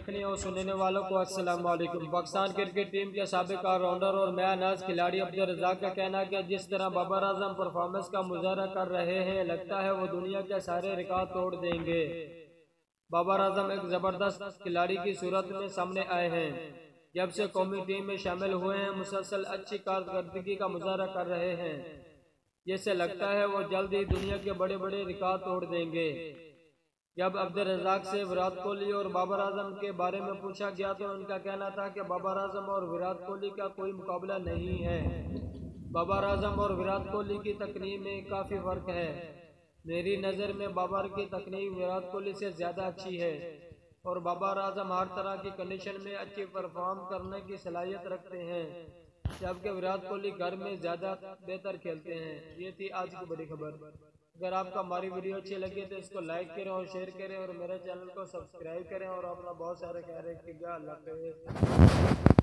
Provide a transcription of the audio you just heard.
देखने और सुनने वालों को अस्सलाम वालेकुम। पाकिस्तान क्रिकेट टीम के साबिक ऑलराउंडर और नया नाज खिलाड़ी अब्दुल रज़्ज़ाक का कहना है कि जिस तरह बाबर आजम परफॉर्मेंस का मुजाहरा कर रहे हैं, लगता है वो दुनिया के सारे रिकॉर्ड तोड़ देंगे। बाबर आजम एक जबरदस्त खिलाड़ी की सूरत में सामने आए हैं। जब से कौमी टीम में शामिल हुए हैं, मुसलसल अच्छी कारकर्दगी का मुजाहरा कर रहे हैं। जिससे लगता है वो जल्द ही दुनिया के बड़े बड़े रिकॉर्ड तोड़ देंगे। जब अब्दुल रज़्ज़ाक से विराट कोहली और बाबर आजम के बारे में पूछा गया तो उनका कहना था कि बाबर आजम और विराट कोहली का कोई मुकाबला नहीं है। बाबर आजम और विराट कोहली की तकनीक में काफ़ी फ़र्क है। मेरी नज़र में बाबर की तकनीक विराट कोहली से ज़्यादा अच्छी है और बाबर आजम हर तरह की कंडीशन में अच्छी परफॉर्म करने की सलाहियत रखते हैं, जबकि विराट कोहली घर में ज़्यादा बेहतर खेलते हैं। ये थी आज की बड़ी खबर। अगर आपको हमारी वीडियो अच्छी लगी तो इसको लाइक करें और शेयर करें और मेरे चैनल को सब्सक्राइब करें और अपना बहुत सारा ख्याल रखिएगा। अल्लाह हाफ़िज़।